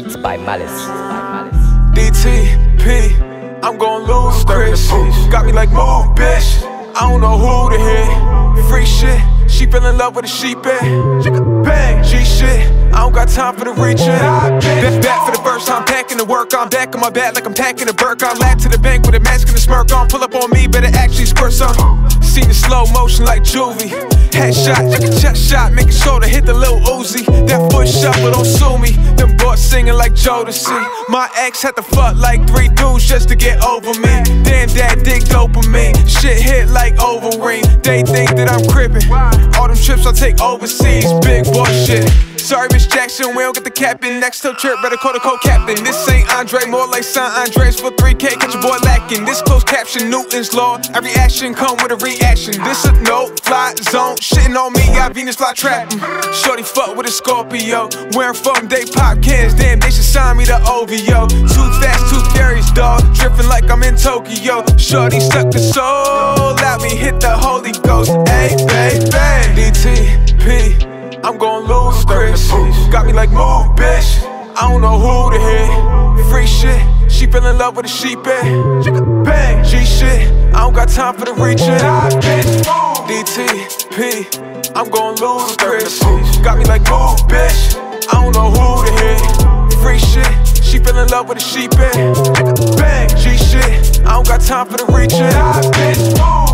Beats by Malice. DTP, I'm gon' lose Chris. Got me like move, bitch. I don't know who to hit. Free shit, she fell in love with a sheep bang. G shit, I don't got time for the reaching. Back for the first time, packing the work. I'm back on my back like I'm packing a Burke. I laugh to the bank with a mask and a smirk on. Pull up on me, better actually squirt some. Seen the slow motion like Juvie. Headshot, chest shot, making sure to hit the little Uzi. That foot shuffle, don't sue me. Them boys singing like Jodeci. My ex had to fuck like 3 dudes just to get over me. Damn, that dick dopamine. Shit hit like Overeem. They think that I'm crippin'. All them trips I take overseas, big boy shit. Sorry, Miss Jackson, we don't get the captain. Next to trip, better call the co-captain. This ain't Andre, more like San Andres for 3K. Catch your boy lacking. This closed caption, Newton's law. Every action come with a reaction. This a no-fly zone. Shitting on me, got Venus fly trapping. Shorty fuck with a Scorpio. Wearing phone, they pop cans. Damn, they should sign me to OVO. Too fast, too furious, dog. Drifting like I'm in Tokyo. Shorty stuck the soul out me, hit the Holy Ghost. Ay, baby. DTP. I'm gon' lose Chris. Got me like move, bitch. I don't know who to hit. Free shit, she fell in love with a sheep bang. G shit, I don't got time for the reaching. DTP, I'm gon' lose Chris. Got me like move, bitch. I don't know who to hit. Free shit, she fell in love with a sheep bang. G shit, I don't got time for the reaching.